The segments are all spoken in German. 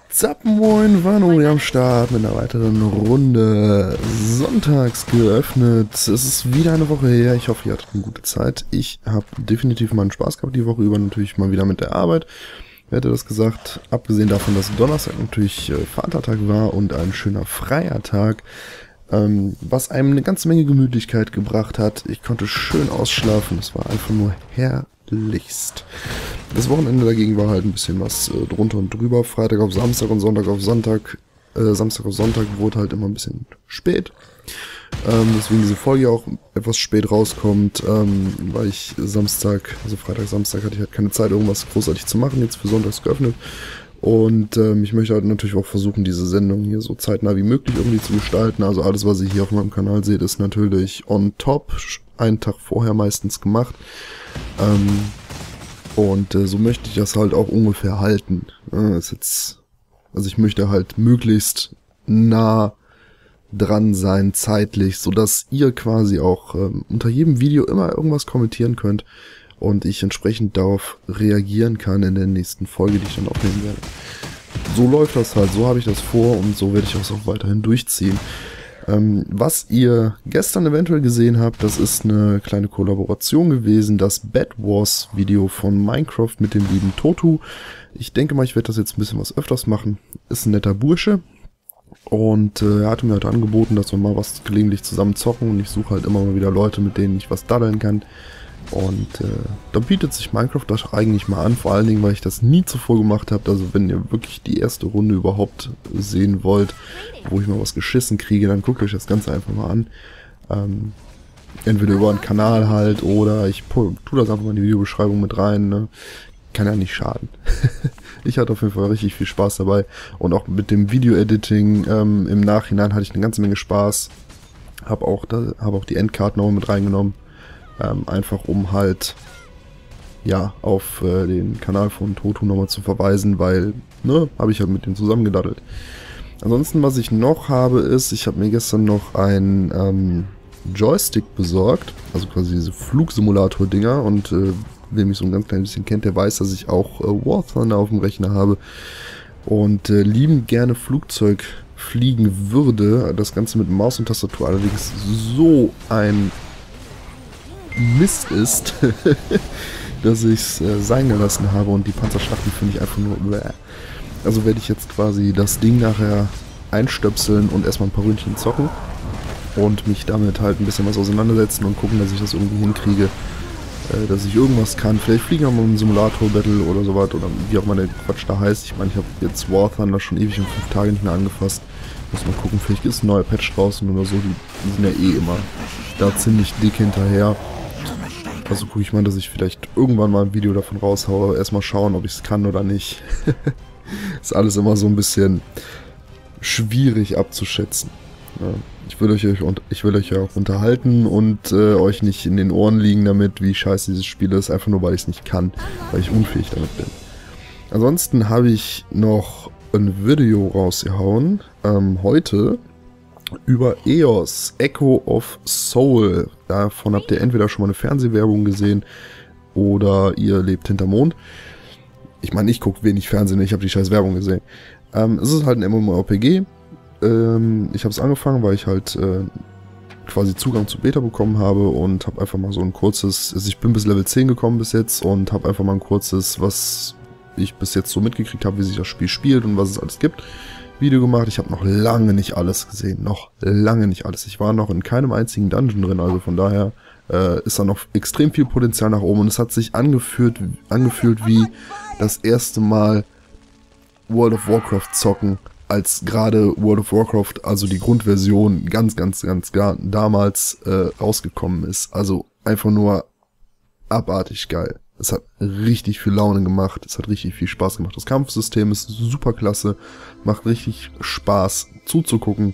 Zapp, moin, Vanu am Start mit einer weiteren Runde sonntags geöffnet. Es ist wieder eine Woche her, ich hoffe, ihr hattet eine gute Zeit. Ich habe definitiv meinen Spaß gehabt die Woche über, natürlich mal wieder mit der Arbeit. Wer hätte das gesagt? Abgesehen davon, dass Donnerstag natürlich Vatertag war und ein schöner freier Tag, was einem eine ganze Menge Gemütlichkeit gebracht hat. Ich konnte schön ausschlafen, es war einfach nur herrlichst. Das Wochenende dagegen war halt ein bisschen was drunter und drüber. Freitag auf Samstag und Sonntag auf Sonntag. Samstag auf Sonntag wurde halt immer ein bisschen spät. Deswegen diese Folge auch etwas spät rauskommt, weil ich Freitag, Samstag hatte ich halt keine Zeit, irgendwas großartig zu machen, jetzt für Sonntags geöffnet. Und ich möchte halt natürlich auch versuchen, diese Sendung hier so zeitnah wie möglich irgendwie zu gestalten. Also alles, was ihr hier auf meinem Kanal seht, ist natürlich on top, einen Tag vorher meistens gemacht. So möchte ich das halt auch ungefähr halten. Also ich möchte halt möglichst nah dran sein, zeitlich, sodass ihr quasi auch unter jedem Video immer irgendwas kommentieren könnt und ich entsprechend darauf reagieren kann in der nächsten Folge, die ich dann aufnehmen werde. So läuft das halt, so habe ich das vor und so werde ich das auch weiterhin durchziehen. Was ihr gestern eventuell gesehen habt, das ist eine kleine Kollaboration gewesen, das Bed Wars Video von Minecraft mit dem lieben Totu. Ich denke mal, ich werde das jetzt ein bisschen was öfters machen. Ist ein netter Bursche und er hatte mir halt angeboten, dass wir mal was gelegentlich zusammen zocken und ich suche halt immer mal wieder Leute, mit denen ich was daddeln kann. Und da bietet sich Minecraft doch eigentlich mal an, vor allen Dingen, weil ich das nie zuvor gemacht habe. Also wenn ihr wirklich die erste Runde überhaupt sehen wollt, wo ich mal was geschissen kriege, dann guckt euch das Ganze einfach mal an. Entweder über einen Kanal halt oder ich tue das einfach mal in die Videobeschreibung mit rein. Ne? Kann ja nicht schaden. Ich hatte auf jeden Fall richtig viel Spaß dabei. Und auch mit dem Video-Editing im Nachhinein hatte ich eine ganze Menge Spaß. Hab auch die Endkarten noch mit reingenommen. Einfach um halt ja auf den Kanal von Totu nochmal zu verweisen, weil, ne, habe ich halt mit dem zusammen gedaddelt. Ansonsten, was ich noch habe, ist, ich habe mir gestern noch ein Joystick besorgt, also quasi diese Flugsimulator-Dinger und wer mich so ein ganz klein bisschen kennt, der weiß, dass ich auch War Thunder auf dem Rechner habe und liebend gerne Flugzeug fliegen würde. Das Ganze mit Maus und Tastatur allerdings so ein Mist ist, dass ich es sein gelassen habe und die Panzerschlachten finde ich einfach nur bläh. Also werde ich jetzt quasi das Ding nachher einstöpseln und erstmal ein paar Ründchen zocken und mich damit halt ein bisschen was auseinandersetzen und gucken, dass ich das irgendwie hinkriege, dass ich irgendwas kann. Vielleicht fliegen wir mal einen Simulator-Battle oder sowas oder wie auch immer der Quatsch da heißt. Ich meine, ich habe jetzt War Thunder schon ewig und 5 Tage nicht mehr angefasst. Muss mal gucken, vielleicht ist ein neuer Patch draußen oder so. Die sind ja eh immer da ziemlich dick hinterher. Also gucke ich mal, dass ich vielleicht irgendwann mal ein Video davon raushaue. Erstmal schauen, ob ich es kann oder nicht. Ist alles immer so ein bisschen schwierig abzuschätzen. Ja, ich will euch ja auch unterhalten und euch nicht in den Ohren liegen damit, wie scheiße dieses Spiel ist. Einfach nur, weil ich es nicht kann, weil ich unfähig damit bin. Ansonsten habe ich noch ein Video rausgehauen. Heute über EOS, Echo of Soul. Davon habt ihr entweder schon mal eine Fernsehwerbung gesehen oder ihr lebt hinterm Mond. Ich meine, ich gucke wenig Fernsehen, ich habe die scheiß Werbung gesehen. Es ist halt ein MMORPG. Ich habe es angefangen, weil ich halt quasi Zugang zu Beta bekommen habe und habe einfach mal so ein kurzes, also ich bin bis Level 10 gekommen bis jetzt und habe einfach mal ein kurzes, was ich bis jetzt so mitgekriegt habe, wie sich das Spiel spielt und was es alles gibt, Video gemacht. Ich habe noch lange nicht alles gesehen, noch lange nicht alles. Ich war noch in keinem einzigen Dungeon drin, also von daher ist da noch extrem viel Potenzial nach oben und es hat sich angefühlt wie das erste Mal World of Warcraft zocken, als gerade World of Warcraft, also die Grundversion, ganz klar damals rausgekommen ist. Also einfach nur abartig geil. Es hat richtig viel Laune gemacht, es hat richtig viel Spaß gemacht. Das Kampfsystem ist super klasse, macht richtig Spaß zuzugucken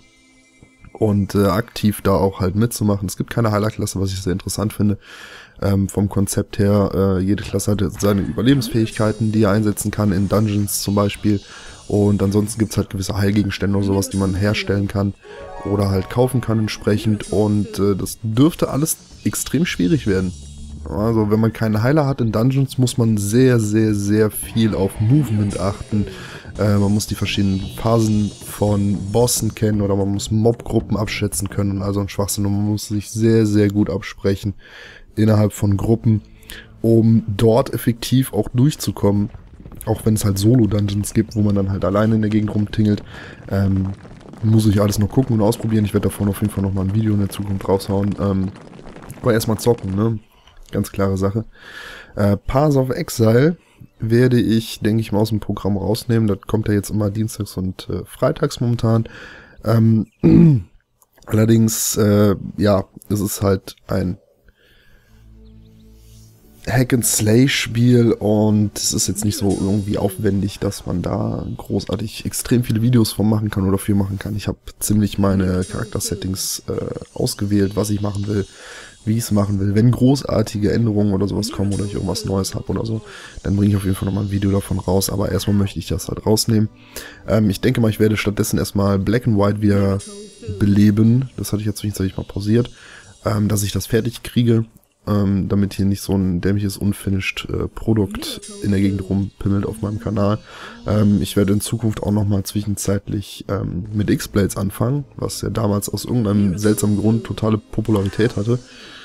und aktiv da auch halt mitzumachen. Es gibt keine Heilerklasse, was ich sehr interessant finde. Vom Konzept her, jede Klasse hat seine Überlebensfähigkeiten, die er einsetzen kann, in Dungeons zum Beispiel. Und ansonsten gibt es halt gewisse Heilgegenstände oder sowas, die man herstellen kann oder halt kaufen kann entsprechend. Und das dürfte alles extrem schwierig werden. Also wenn man keinen Heiler hat in Dungeons, muss man sehr viel auf Movement achten. Man muss die verschiedenen Phasen von Bossen kennen oder man muss Mobgruppen abschätzen können und also ein Schwachsinn. Und man muss sich sehr, sehr gut absprechen innerhalb von Gruppen, um dort effektiv auch durchzukommen. Auch wenn es halt Solo-Dungeons gibt, wo man dann halt alleine in der Gegend rumtingelt. Muss ich alles noch gucken und ausprobieren. Ich werde davon auf jeden Fall nochmal ein Video in der Zukunft raushauen. Aber erstmal zocken, ne? Ganz klare Sache. Paths of Exile werde ich, denke ich mal, aus dem Programm rausnehmen. Das kommt ja jetzt immer dienstags und freitags momentan. Allerdings, ja, es ist halt ein Hack-and-Slay-Spiel und es ist jetzt nicht so irgendwie aufwendig, dass man da großartig extrem viele Videos von machen kann oder viel machen kann. Ich habe ziemlich meine Charakter-Settings ausgewählt, was ich machen will, wie ich es machen will. Wenn großartige Änderungen oder sowas kommen oder ich irgendwas Neues habe oder so, dann bringe ich auf jeden Fall nochmal ein Video davon raus, aber erstmal möchte ich das halt rausnehmen. Ich denke mal, ich werde stattdessen erstmal Black and White wieder beleben. Das hatte ich jetzt zwischenzeitlich mal pausiert, dass ich das fertig kriege. Damit hier nicht so ein dämliches unfinished Produkt in der Gegend rumpimmelt auf meinem Kanal. Ich werde in Zukunft auch nochmal zwischenzeitlich mit X-Blades anfangen, was ja damals aus irgendeinem seltsamen Grund totale Popularität hatte.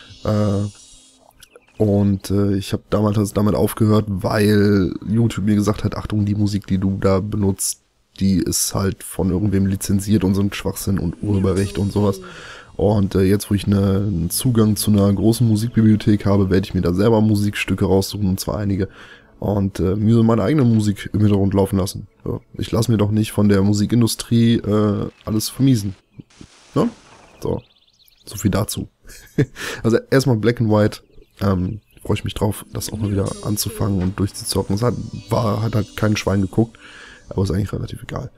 Ich habe damals damit aufgehört, weil YouTube mir gesagt hat, Achtung, die Musik, die du da benutzt, die ist halt von irgendwem lizenziert und so ein Schwachsinn und Urheberrecht und sowas. Und jetzt, wo ich einen Zugang zu einer großen Musikbibliothek habe, werde ich mir da selber Musikstücke raussuchen, und zwar einige. Und mir so meine eigene Musik im Hintergrund laufen lassen. So, ich lasse mir doch nicht von der Musikindustrie alles vermiesen. Ne? So viel dazu. Also erstmal Black and White. Freue ich mich drauf, das auch mal wieder anzufangen und durchzuzocken. Es hat halt kein Schwein geguckt, aber ist eigentlich relativ egal.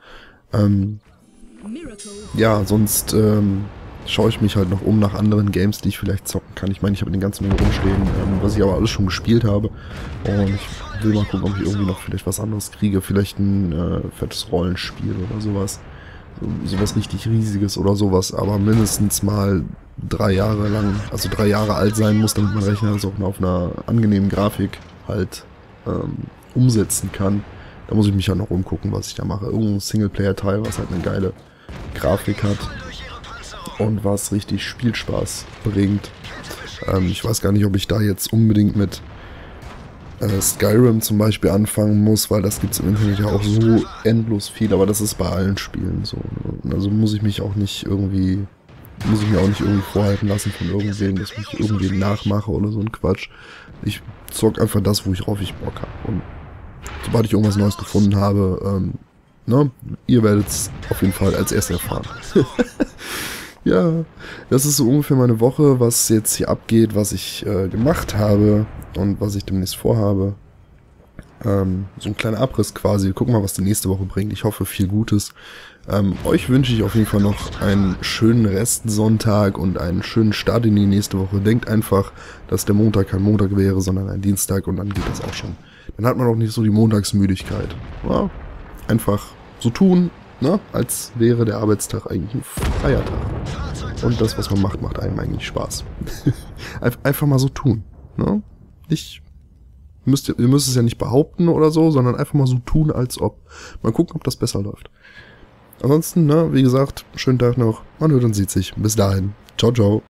Ja, sonst schaue ich mich halt noch um nach anderen Games, die ich vielleicht zocken kann. Ich meine, ich habe eine ganze Menge rumstehen, was ich aber alles schon gespielt habe. Und ich will mal gucken, ob ich irgendwie noch vielleicht was anderes kriege. Vielleicht ein fettes Rollenspiel oder sowas. Sowas richtig Riesiges oder sowas. Aber mindestens mal 3 Jahre lang, also 3 Jahre alt sein muss, damit mein Rechner das auch auf einer angenehmen Grafik halt umsetzen kann. Da muss ich mich halt noch umgucken, was ich da mache. Irgendein Singleplayer-Teil, was halt eine geile Grafik hat. Und was richtig Spielspaß bringt. Ich weiß gar nicht, ob ich da jetzt unbedingt mit Skyrim zum Beispiel anfangen muss, weil das gibt es im Internet ja auch so endlos viel, aber das ist bei allen Spielen so. Also muss ich mir auch nicht irgendwie vorhalten lassen von irgendwem, dass ich irgendwie nachmache oder so ein Quatsch. Ich zock einfach das, worauf ich Bock habe. Und sobald ich irgendwas Neues gefunden habe, ihr werdet es auf jeden Fall als erstes erfahren. Ja, das ist so ungefähr meine Woche, was jetzt hier abgeht, was ich gemacht habe und was ich demnächst vorhabe. So ein kleiner Abriss quasi. Wir gucken mal, was die nächste Woche bringt. Ich hoffe, viel Gutes. Euch wünsche ich auf jeden Fall noch einen schönen Restsonntag und einen schönen Start in die nächste Woche. Denkt einfach, dass der Montag kein Montag wäre, sondern ein Dienstag und dann geht das auch schon. Dann hat man auch nicht so die Montagsmüdigkeit. Ja, einfach so tun, als wäre der Arbeitstag eigentlich ein Feiertag. Und das, was man macht, macht einem eigentlich Spaß. Einfach mal so tun. Ne? Ihr müsst es ja nicht behaupten oder so, sondern einfach mal so tun, als ob. Mal gucken, ob das besser läuft. Ansonsten, wie gesagt, schönen Tag noch. Man hört und sieht sich. Bis dahin. Ciao, ciao.